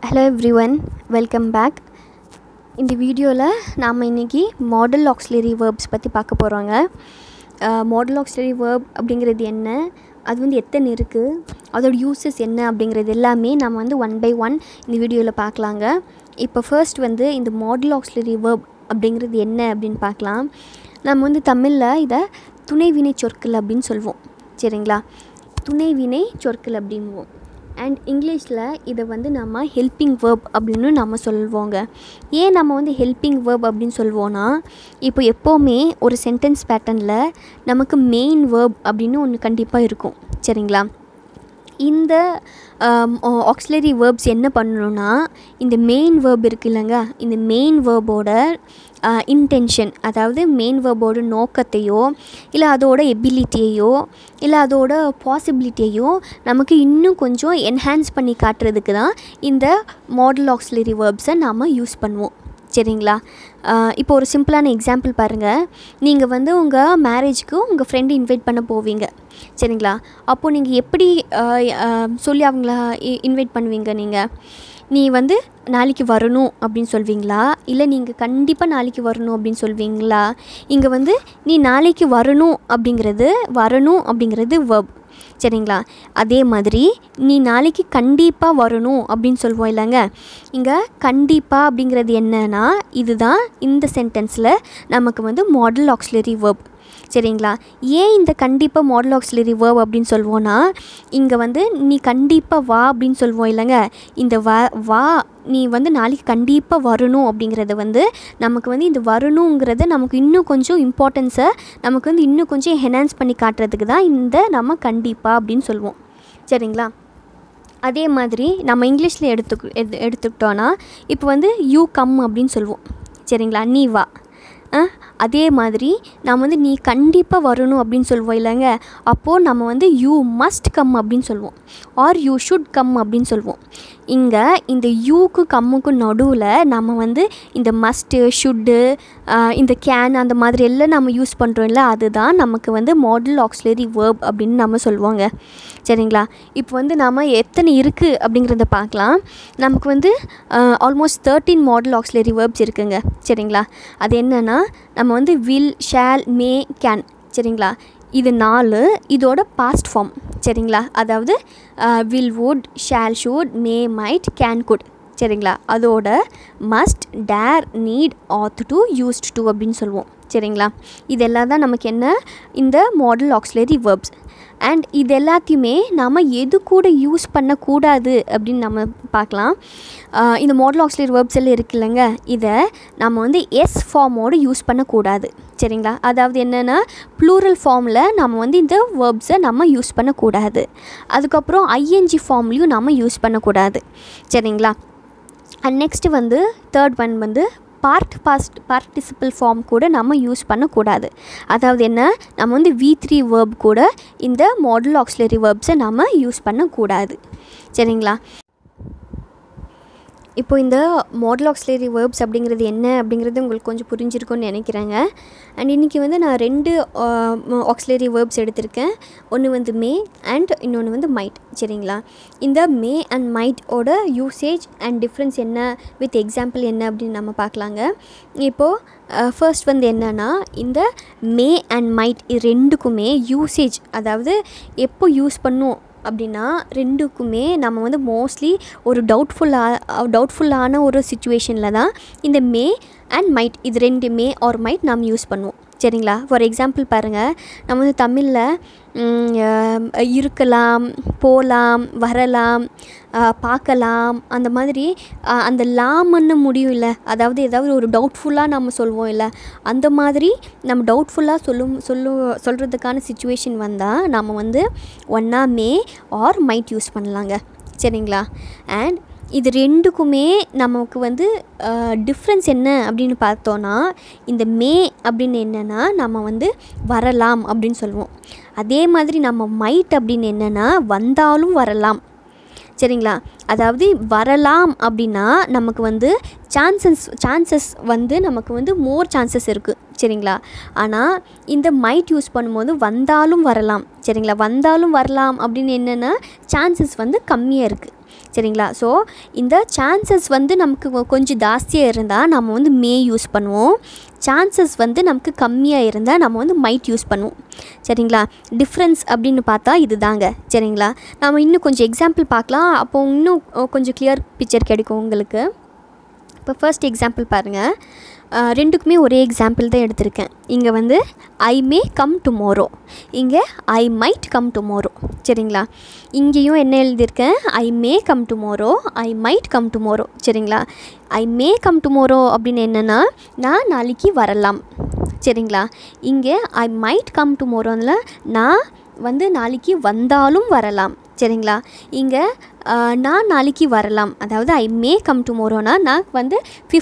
Hello everyone, welcome back. இந்த வீடியோவில் நாம் இன்றைக்கி மாடல் ஆக்ஸிலரி வேர்ப்ஸ் பற்றி பார்க்க போகிறோங்க. மாடல் ஆக்ஸிலரி வேர்ப் அப்படிங்கிறது என்ன, அது வந்து எத்தனை இருக்குது, அதோட யூசஸ் என்ன அப்படிங்கிறது எல்லாமே நம்ம வந்து ஒன் பை ஒன் இந்த வீடியோவில் பார்க்கலாங்க. இப்போ ஃபர்ஸ்ட் வந்து இந்த மாடல் ஆக்ஸிலரி வேர்ப் அப்படிங்கிறது என்ன அப்படின்னு பார்க்கலாம். நம்ம வந்து தமிழில் இதை துணைவினை சொற்கள் அப்படின்னு சொல்வோம், சரிங்களா? துணைவினை சொற்கள் அப்படிங்குவோம். அண்ட் இங்கிலீஷில் இதை வந்து நம்ம ஹெல்பிங் வேர்ப் அப்படின்னு நம்ம சொல்வோங்க. ஏன் நம்ம வந்து ஹெல்பிங் வேர்ப் அப்படின்னு சொல்வோன்னா, இப்போ எப்போவுமே ஒரு சென்டென்ஸ் பேட்டர்னில் நமக்கு மெயின் வேர்ப் அப்படின்னு ஒன்று கண்டிப்பாக இருக்கும், சரிங்களா? இந்த ஆக்ஸிலரி வேர்ப்ஸ் என்ன பண்ணணுன்னா, இந்த மெயின் வேர்ப் இருக்குது இல்லைங்க, இந்த மெயின் வேர்போட இன்டென்ஷன், அதாவது மெயின் வேர்போட நோக்கத்தையோ இல்லை அதோட எபிலிட்டியையோ இல்லை அதோட பாசிபிலிட்டியையோ நமக்கு இன்னும் கொஞ்சம் என்ஹான்ஸ் பண்ணி காட்டுறதுக்கு தான் இந்த மாடல் ஆக்ஸிலரி வேர்ப்ஸை நாம் யூஸ் பண்ணுவோம், சரிங்களா? இப்போ ஒரு சிம்பிளான எக்ஸாம்பிள் பாருங்கள். நீங்கள் வந்து உங்கள் மேரேஜ்க்கு உங்கள் ஃப்ரெண்டு இன்வைட் பண்ண போவீங்க, சரிங்களா? அப்போது நீங்கள் எப்படி சொல்லி அவங்கள இன்வைட் பண்ணுவீங்க? நீ வந்து நாளைக்கு வரணும் அப்படின்னு சொல்வீங்களா, இல்லை நீங்கள் கண்டிப்பாக நாளைக்கு வரணும் அப்படின்னு சொல்வீங்களா? இங்கே வந்து நீ நாளைக்கு வரணும் அப்படிங்கிறது வேர்ப், சரிங்களா? அதே மாதிரி நீ நாளைக்கு கண்டிப்பாக வரணும் அப்படின்னு சொல்வோம் இல்லைங்க. இங்கே கண்டிப்பாக அப்படிங்கிறது என்னன்னா, இதுதான் இந்த சென்டென்ஸில் நமக்கு வந்து மாடல் ஆக்ஸிலரி வேர்ப், சரிங்களா? ஏன் இந்த கண்டிப்பாக மாடல் ஆக்ஸிலரி வேர்ப் அப்படின்னு சொல்வோன்னா, இங்கே வந்து நீ கண்டிப்பாக வா அப்படின்னு சொல்வோம் இல்லைங்க. இந்த வா நீ வந்து நாளைக்கு கண்டிப்பாக வரணும் அப்படிங்கிறது வந்து நமக்கு வந்து இந்த வரணுங்கிறத நமக்கு இன்னும் கொஞ்சம் இம்பார்ட்டன்ஸை நமக்கு வந்து இன்னும் கொஞ்சம் என்ஹான்ஸ் பண்ணி காட்டுறதுக்கு தான் இந்த நம்ம கண்டிப்பாக அப்படின்னு சொல்லுவோம், சரிங்களா? அதே மாதிரி நம்ம இங்கிலீஷில் எடுத்துக்கிட்டோன்னா, இப்போ வந்து யூ கம் அப்படின்னு சொல்லுவோம், சரிங்களா? நீ வா. அதே மாதிரி நம்ம வந்து நீ கண்டிப்பாக வரணும் அப்படின்னு சொல்லுவோம் இல்லைங்க. அப்போது நம்ம வந்து யூ மஸ்ட் கம் அப்படின்னு சொல்லுவோம், ஆர் யூ ஷுட் கம் அப்படின்னு சொல்லுவோம். இங்கே இந்த யூக்கு கம்முக்கும் நடுவில் நம்ம வந்து இந்த மஸ்ட்டு, ஷுட்டு, இந்த கேன் அந்த மாதிரி எல்லாம் நம்ம யூஸ் பண்ணுறோம்ல, அதுதான் நமக்கு வந்து மாடல் ஆக்ஸிலரி வேர்ப் அப்படின்னு நம்ம சொல்லுவோங்க, சரிங்களா? இப்போ வந்து நம்ம எத்தனை இருக்குது அப்படிங்கிறத பார்க்கலாம். நமக்கு வந்து ஆல்மோஸ்ட் 13 மாடல் ஆக்ஸிலரி வேர்ப்ஸ் இருக்குங்க, சரிங்களா? அது என்னென்னா, நம்ம வந்து வில், ஷால், மே, கேன், சரிங்களா? இது 4, இதோட பாஸ்ட் ஃபார்ம், சரிங்களா? அதாவது will, would, shall, should, may, might, can, could, சரிங்களா? அதோட must, dare, need, ought to, used to அப்படின்னு சொல்லுவோம், சரிங்களா? இதெல்லாம் தான் நமக்கு என்ன, இந்த மாடல் ஆக்ஸிலரி வேர்ப்ஸ். அண்ட் இது எல்லாத்தையுமே நாம் எது கூட யூஸ் பண்ணக்கூடாது அப்படின்னு நம்ம பார்க்கலாம். இந்த மாடல் ஆக்ஸிலரி வேர்ப்ஸ் எல்லாம் இருக்குது இல்லைங்க, இதை நம்ம வந்து எஸ் ஃபார்மோடு யூஸ் பண்ணக்கூடாது, சரிங்களா? அதாவது என்னென்னா, ப்ளூரல் ஃபார்மில் நம்ம வந்து இந்த வேர்ப்ஸை நம்ம யூஸ் பண்ணக்கூடாது. அதுக்கப்புறம் ஐஎன்ஜி ஃபார்ம்லேயும் நம்ம யூஸ் பண்ணக்கூடாது, சரிங்களா? அண்ட் நெக்ஸ்ட்டு வந்து தேர்ட் ஒன் வந்து பார்ட்டிசிபிள் ஃபார்ம் கூட நம்ம யூஸ் பண்ணக்கூடாது. அதாவது என்ன, நம்ம வந்து V3 வேர்ப் கூட இந்த மாடல் ஆக்ஸிலரி வேர்ப்ஸை நம்ம யூஸ் பண்ணக்கூடாது, சரிங்களா? இப்போ இந்த மாடல் ஆக்ஸிலரி வேர்ப்ஸ் அப்படிங்கிறது என்ன அப்படிங்கிறது உங்களுக்கு கொஞ்சம் புரிஞ்சிருக்கும்னு நினைக்கிறேங்க. அண்ட் இன்றைக்கி வந்து நான் 2 ஆக்ஸிலரி வேர்ப்ஸ் எடுத்திருக்கேன். ஒன்று வந்து மே அண்ட் இன்னொன்று வந்து மைட், சரிங்களா? இந்த மே அண்ட் மைட்டோட யூசேஜ் அண்ட் டிஃப்ரென்ஸ் என்ன, வித் எக்ஸாம்பிள் என்ன அப்படின்னு நம்ம பார்க்கலாங்க. இப்போது ஃபர்ஸ்ட் வந்து என்னென்னா, இந்த மே அண்ட் மைட் இது ரெண்டுக்குமே யூசேஜ், அதாவது எப்போ யூஸ் பண்ணும் அப்படின்னா, ரெண்டுக்குமே நம்ம வந்து மோஸ்ட்லி ஒரு டவுட்ஃபுல்லான ஒரு சிச்சுவேஷனில் தான் இந்த மே அண்ட் மைட் இது 2 மே ஆர் மைட் நாம் யூஸ் பண்ணுவோம், சரிங்களா? ஃபார் எக்ஸாம்பிள் பாருங்கள், நம்ம வந்து தமிழில் இருக்கலாம், போகலாம், வரலாம், பார்க்கலாம், அந்த மாதிரி அந்த லாம்னு முடியும் இல்லை, அதாவது ஏதாவது ஒரு டவுட்ஃபுல்லாக நம்ம சொல்வோம் இல்லை, அந்த மாதிரி நம்ம டவுட்ஃபுல்லாக சொல்கிறதுக்கான சிச்சுவேஷன் வந்தால் நம்ம வந்து ஒன்றா மே ஆர் மைட் யூஸ் பண்ணலாங்க, சரிங்களா? அண்ட் இது ரெண்டுக்குமே நமக்கு வந்து டிஃப்ரென்ஸ் என்ன அப்படின்னு பார்த்தோன்னா, இந்த மே அப்படின்னு என்னென்னா நம்ம வந்து வரலாம் அப்படின்னு சொல்லுவோம். அதே மாதிரி நம்ம மைட் அப்படின்னு என்னென்னா வந்தாலும் வரலாம், சரிங்களா? அதாவது வரலாம் அப்படின்னா நமக்கு வந்து சான்சஸ் வந்து நமக்கு வந்து மோர் சான்சஸ் இருக்குது, சரிங்களா. ஆனால் இந்த மைட் யூஸ் பண்ணும்போது வந்தாலும் வரலாம், சரிங்களா. வந்தாலும் வரலாம் அப்படின்னு என்னென்னா சான்சஸ் வந்து கம்மியாக இருக்குது, சரிங்களா. ஸோ இந்த சான்சஸ் வந்து நமக்கு கொஞ்சம் ஜாஸ்தியாக இருந்தால் நம்ம வந்து மே யூஸ் பண்ணுவோம். சான்சஸ் வந்து நமக்கு கம்மியாக இருந்தால் நம்ம வந்து மைட் யூஸ் பண்ணுவோம், சரிங்களா. டிஃப்ரென்ஸ் அப்படின்னு பார்த்தா இது தாங்க, சரிங்களா. நம்ம இன்னும் கொஞ்சம் எக்ஸாம்பிள் பார்க்கலாம், அப்போது இன்னும் கொஞ்சம் கிளியர் பிக்சர் கிடைக்கும் உங்களுக்கு. இப்போ ஃபர்ஸ்ட் எக்ஸாம்பிள் பாருங்கள். ரெண்டுக்குமே ஒரே எக்ஸாம்பிள் தான் எடுத்திருக்கேன். இங்கே வந்து ஐ மே கம் டுமாரோ, இங்கே ஐ மைட் கம் டுமாரோ, சரிங்களா. இங்கேயும் என்ன எழுதியிருக்கேன், I may come tomorrow, I might come tomorrow, சரிங்களா. ஐ மே கம் டுமாரோ அப்படின்னு என்னென்னா நான் நாளைக்கு வரலாம், சரிங்களா. இங்கே ஐ மைட் கம் டுமாரோவில் நான் வந்து நாளைக்கு வந்தாலும் வரலாம், சரிங்களா. இங்கே நான் நாளைக்கு வரலாம், அதாவது ஐ மே கம் டுமாரோனா நான் வந்து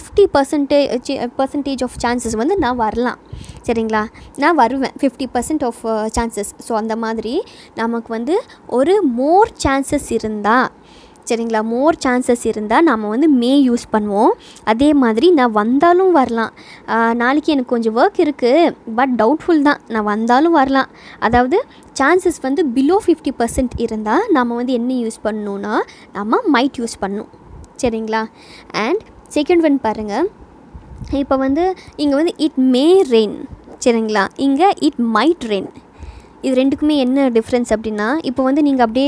50% ஆஃப் சான்சஸ் வந்து நான் வரலாம், சரிங்களா. நான் வருவேன் 50% ஆஃப் சான்சஸ். ஸோ அந்த மாதிரி நமக்கு வந்து ஒரு மோர் சான்சஸ் இருந்தால், சரிங்களா, மோர் சான்சஸ் இருந்தால் நம்ம வந்து மே யூஸ் பண்ணுவோம். அதே மாதிரி நான் வந்தாலும் வரலாம், நாளைக்கு எனக்கு கொஞ்சம் ஒர்க் இருக்குது பட் டவுட்ஃபுல் தான், நான் வந்தாலும் வரலாம், அதாவது சான்சஸ் வந்து பிலோ 50% இருந்தால் நம்ம வந்து என்ன யூஸ் பண்ணணுன்னா நம்ம மைட் யூஸ் பண்ணணும், சரிங்களா. அண்ட் செகண்ட் ஒன் பாருங்கள். இப்போ வந்து இங்கே வந்து இட் மே ரெயின், சரிங்களா. இங்கே இட் மைட் ரெயின். இது ரெண்டுக்குமே என்ன டிஃப்ரென்ஸ் அப்படின்னா, இப்போ வந்து நீங்கள் அப்படியே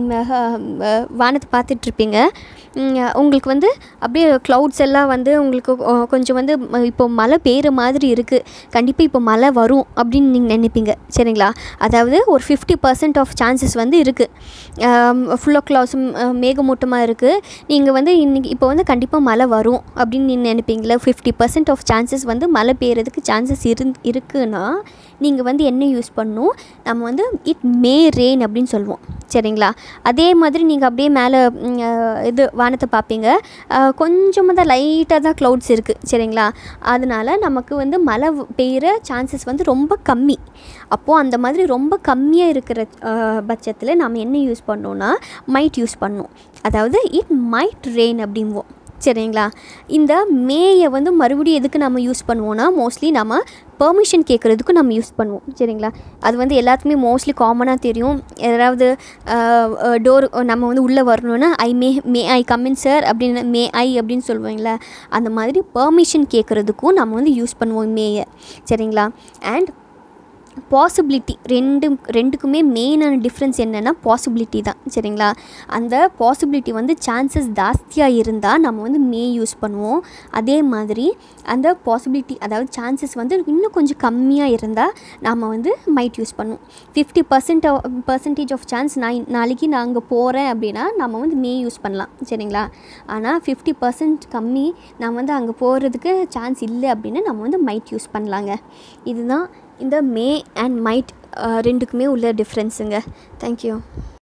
வானத்தை பார்த்துட்ருப்பீங்க, உங்களுக்கு வந்து அப்படியே க்ளவுட்ஸ் எல்லாம் வந்து உங்களுக்கு கொஞ்சம் வந்து இப்போ மழை பெய்கிற மாதிரி இருக்குது, கண்டிப்பாக இப்போ மழை வரும் அப்படின்னு நீங்கள் நினைப்பீங்க, சரிங்களா. அதாவது ஒரு 50% ஆஃப் சான்சஸ் வந்து இருக்குது, ஃபுல்லாக க்ளவுட்ஸ் மேகமூட்டமாக இருக்குது, நீங்கள் வந்து இன்றைக்கி இப்போ வந்து கண்டிப்பாக மழை வரும் அப்படின்னு நீங்கள் நினைப்பீங்களா. 50% ஆஃப் சான்சஸ் வந்து மழை பெய்கிறதுக்கு சான்சஸ் இருக்குன்னா நீங்கள் வந்து என்ன யூஸ் பண்ணணும், நம்ம வந்து இட் மே ரெயின் அப்படின்னு சொல்லுவோம், சரிங்களா. அதே மாதிரி நீங்கள் அப்படியே மேலே இது வானத்தை பார்ப்பீங்க, கொஞ்சமாக தான் லைட்டாக தான் க்ளவுட்ஸ் இருக்குது, சரிங்களா. அதனால் நமக்கு வந்து மழை பெய்கிற சான்சஸ் வந்து ரொம்ப கம்மி. அப்போது அந்த மாதிரி ரொம்ப கம்மியாக இருக்கிற பட்சத்தில் நம்ம என்ன யூஸ் பண்ணோன்னா மைட் யூஸ் பண்ணணும், அதாவது இட் மைட் ரெயின் அப்படிம்போம், சரிங்களா. இந்த மேயை வந்து மறுபடியும் எதுக்கு நம்ம யூஸ் பண்ணுவோன்னா மோஸ்ட்லி நம்ம பெர்மிஷன் கேட்குறதுக்கும் நம்ம யூஸ் பண்ணுவோம், சரிங்களா. அது வந்து எல்லாத்துக்குமே மோஸ்ட்லி காமனாக தெரியும். யாராவது டோர் நம்ம வந்து உள்ளே வரணுன்னா மே ஐ கம்மின் சார் அப்படின்னு மே ஐ அப்படின்னு சொல்லுவாங்களே, அந்த மாதிரி பெர்மிஷன் கேட்குறதுக்கும் நம்ம வந்து யூஸ் பண்ணுவோம் மேயை, சரிங்களா. அண்ட் பாசிபிலிட்டி ரெண்டுக்குமே மெயினான டிஃப்ரென்ஸ் என்னென்னா பாசிபிலிட்டி தான், சரிங்களா. அந்த பாசிபிலிட்டி வந்து சான்சஸ் ஜாஸ்தியாக இருந்தால் நம்ம வந்து மே யூஸ் பண்ணுவோம். அதே மாதிரி அந்த பாசிபிலிட்டி அதாவது சான்சஸ் வந்து இன்னும் கொஞ்சம் கம்மியாக இருந்தால் நம்ம வந்து மைட் யூஸ் பண்ணுவோம். 50% ஆஃப் சான்ஸ் நாளைக்கு நான் அங்கே போகிறேன் அப்படின்னா நம்ம வந்து மே யூஸ் பண்ணலாம், சரிங்களா. ஆனால் 50% கம்மி, நான் வந்து அங்கே போகிறதுக்கு சான்ஸ் இல்லை அப்படின்னு நம்ம வந்து மைட் யூஸ் பண்ணலாங்க. இதுதான் இந்த மே அண்ட் மைட் ரெண்டுக்குமே உள்ள டிஃப்ரென்ஸுங்க. தேங்க்யூ.